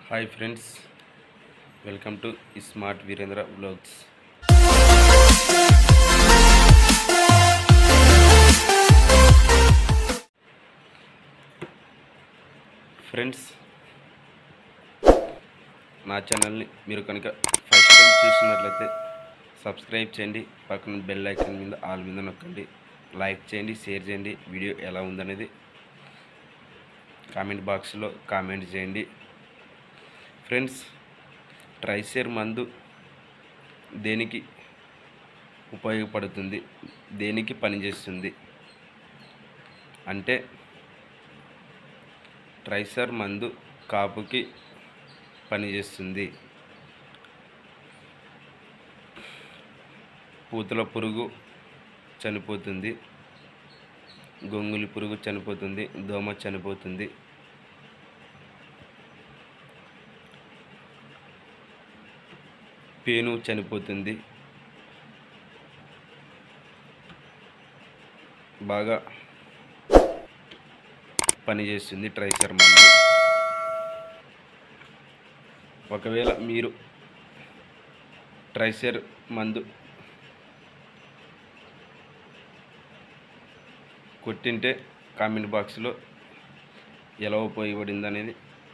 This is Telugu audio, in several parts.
Hi friends, welcome to ismart veerendra vlogs. Friends, నా ఛానల్ని మీరు కనుక ఫస్ట్ టైం చూసినట్లయితే సబ్స్క్రైబ్ చేయండి. పక్కన బెల్ ఐకాన్ మీద ఆల్ మీద నొక్కండి. లైక్ చేయండి, షేర్ చేయండి. వీడియో ఎలా ఉందనేది కామెంట్ బాక్స్లో కామెంట్ చేయండి. ఫ్రెండ్స్, ట్రైసర్ మందు దేనికి ఉపయోగపడుతుంది, దేనికి పనిచేస్తుంది అంటే ట్రైసర్ మందు కాపుకి పనిచేస్తుంది. పూతల పురుగు చనిపోతుంది, గొంగులి పురుగు చనిపోతుంది, దోమ చనిపోతుంది. పేను చనిపోతుంది. బాగా పనిచేస్తుంది ట్రైసర్ మందు. ఒకవేళ మీరు ట్రైసర్ మందు కొట్టింటే కామెంట్ బాక్స్లో ఎలా ఉపయోగపడింది అనేది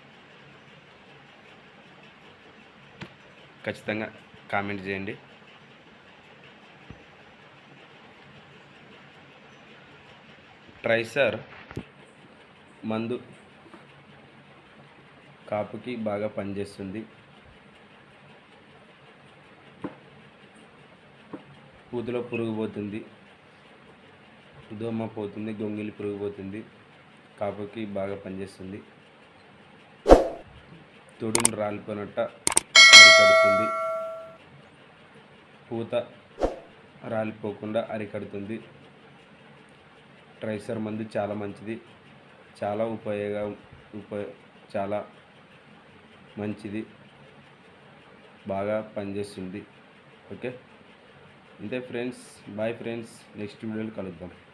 ఖచ్చితంగా కామెంట్ చేయండి. ట్రైసర్ మందు కాపుకి బాగా పనిచేస్తుంది. పూతలో పురుగు పోతుంది, దోమ పోతుంది, గొంగిలి పురుగు పోతుంది. కాపుకి బాగా పనిచేస్తుంది. తొడుము రాలిపోనట్ట అరికడుతుంది. పూత రాలిపోకుండా అరికడుతుంది. ట్రైసర్ మందు చాలా మంచిది, చాలా చాలా మంచిది, బాగా పనిచేస్తుంది. ఓకే, అంతే ఫ్రెండ్స్. బాయ్ ఫ్రెండ్స్, నెక్స్ట్ వీడియోలో కలుద్దాం.